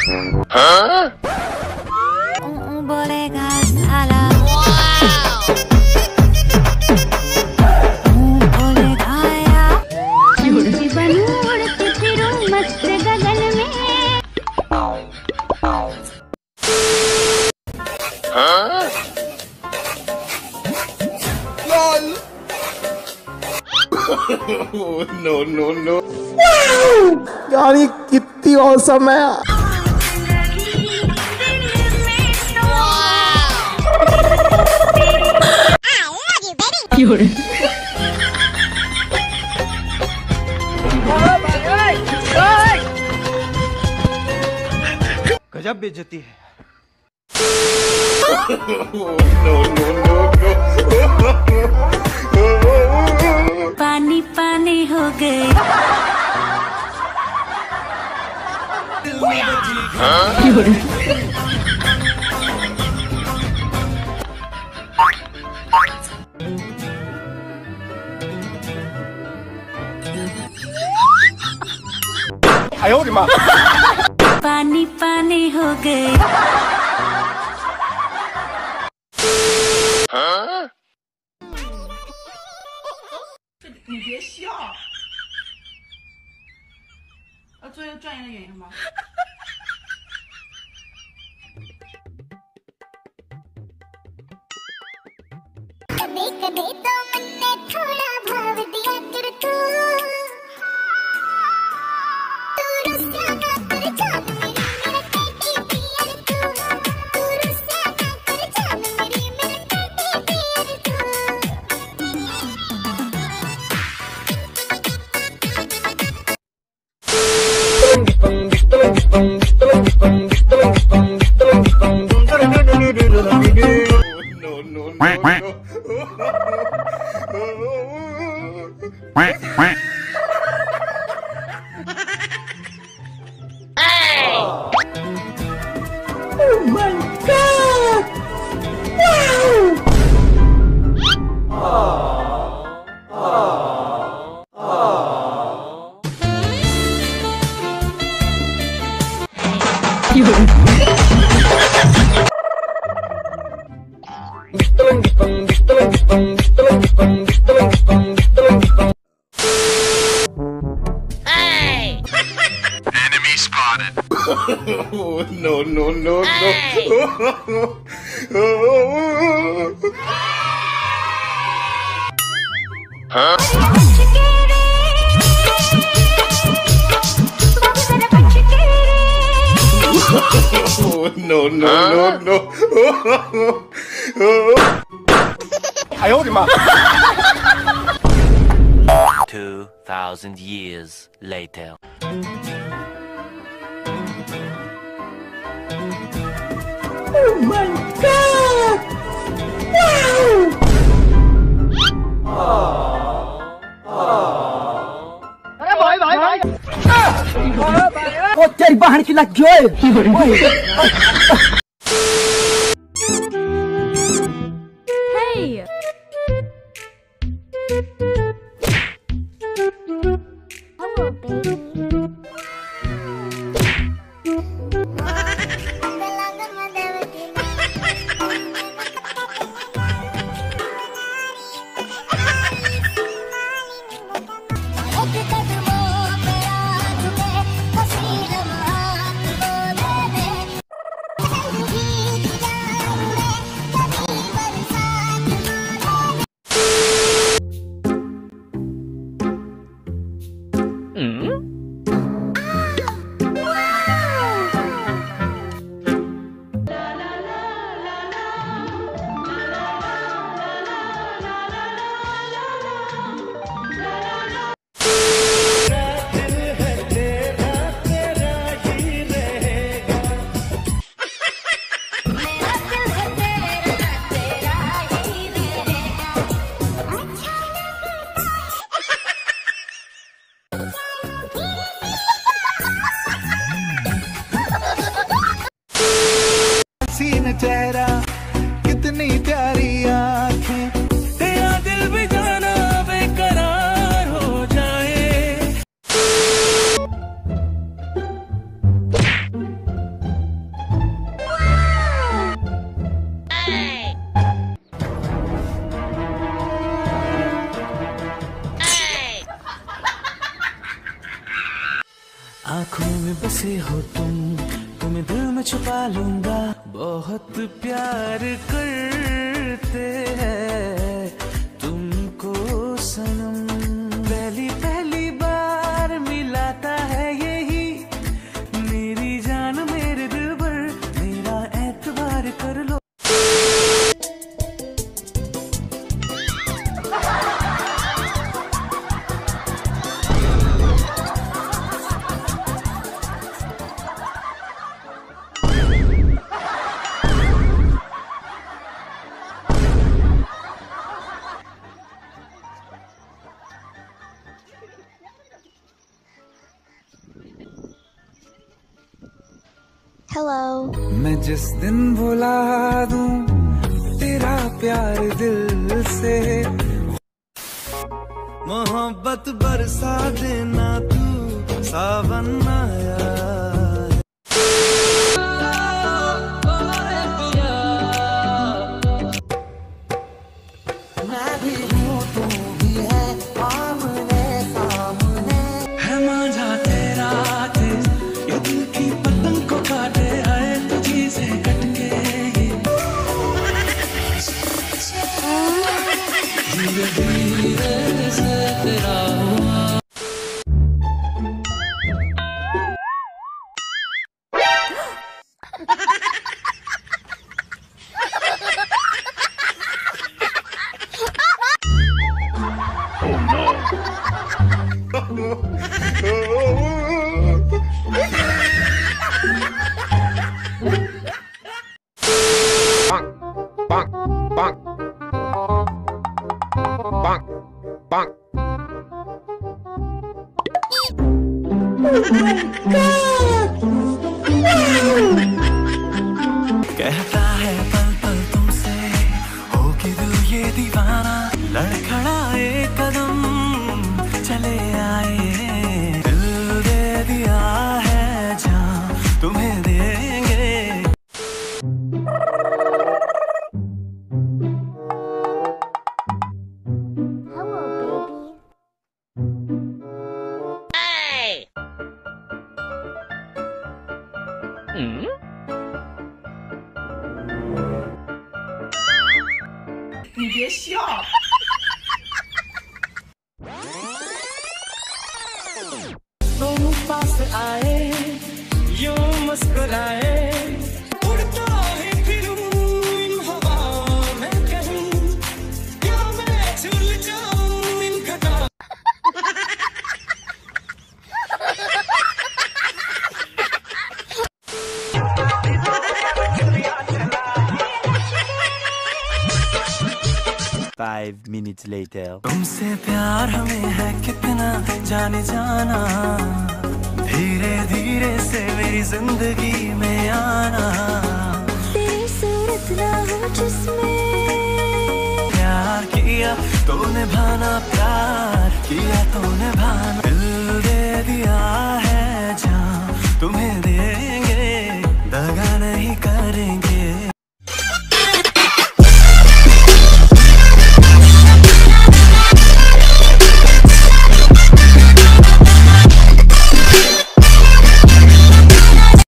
हाँ? बोलेगा साला। बोलेगा या बनूं उड़ती फिरूं मस्त गगन में। हाँ? No no no. यार ये कितनी औसम है। गजब बेइज्जती है। No no no no. पानी पानी हो गए। पानी पानी हो गए। हाँ? 你别笑，要做一个专业的演员吗？ कभी तो मैंने थोड़ा भाव दिया कर तू रुस्सा का कर जान मेरी मेरे टेटी पियर तू रुस्सा का कर जान मेरी मेरे टेटी पियर तू। No no no. Oh my God! Enemy spotted. No no no no. Huh? No no no no. 哎呦我的妈！ 2,000 years later. Oh my God! अरे भाई भाई भाई वो तेरी बहन की लग गई। Hey. Hello, baby. हसीन चेहरा कितनी प्यारी आंखें, तेरा दिल भी जाना बेकरार हो जाए। आँखों में बसे हो तुम, तुम्हें दिल में छुपा लूंगा। बहुत प्यार करते हैं तुमको सनम, पहली पहली बार मिलाता है यही मेरी जान मेरे दिल पर, मेरा एतबार कर लो। Hello. मैं जिस दिन भुला दूं तेरा प्यार दिल से, मोहब्बत बरसा देना तू सावन आया। मैं भी हूँ तू भी है, आमने सामने है मांझा तेरा तेज, ये दिल की पतंग को काटे आए तुझी से कटके ये धीरे धीरे से तेरा हुआ। कहता है पल पल तुमसे हो कि दिल ये दीवाना, लड़खड़ाए कदम चले आए, दिल दे दिया है जहाँ तुम्हें देंगे। Hello, baby. 你别笑。 तुम पास आए यूं मुस्कुराए, उड़ता ही फिरूं इन हवाओं में कहीं, क्या मैं झूल जाऊं इन घटाओं। 5 minutes later. तुमसे प्यार हमें है कितना जाने जाना, धीरे धीरे से मेरी जिंदगी में आना, तेरी सूरत ना हो जिसमें प्यार किया तो निभाना, प्यार किया तो निभाना, दिल दे दिया है जहाँ तुम्हें